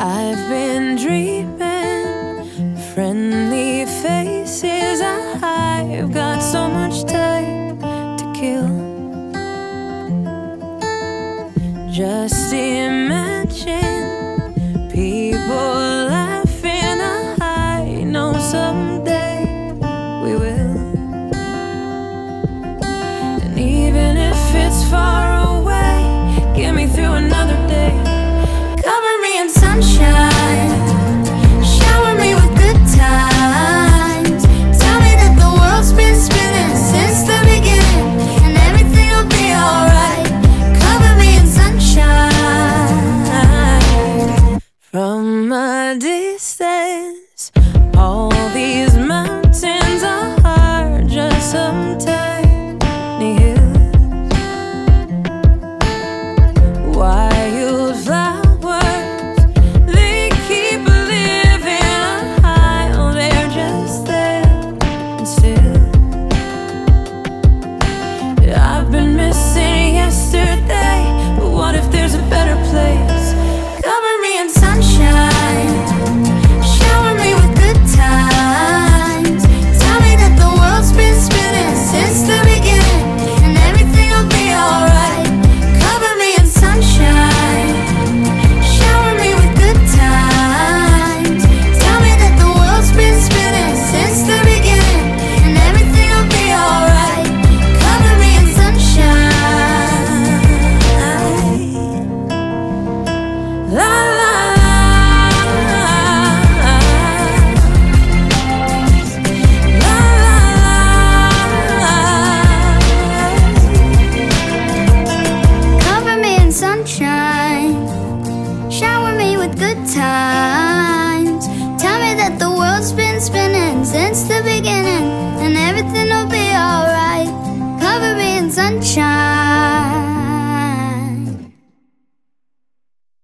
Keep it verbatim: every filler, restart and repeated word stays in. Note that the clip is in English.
I've been dreaming, friendly faces. I've got so much time to kill. Just imagine people laughing. I know someday we will. And even if it's far away, get me through another day. Cover me in sunshine, shower me with good times. Tell me that the world's been spinning since the beginning, and everything will be alright. Cover me in sunshine. From a distance, all these mountains are just some tiny hills. Wildflowers, they keep living high. Oh, they're just there and still. I've been missing yesterday, but what if there's a better place? Cover me in sunshine, shower me with good times. Tell me that the world's been spinning since the beginning, and everything will be alright. Cover me in sunshine, shower me with good times. Tell me that the world's been spinning since the beginning, and everything will be alright. Cover me in sunshine. La la Cover me in sunshine, shower me with good times. Tell me that the world's been spinning since the beginning,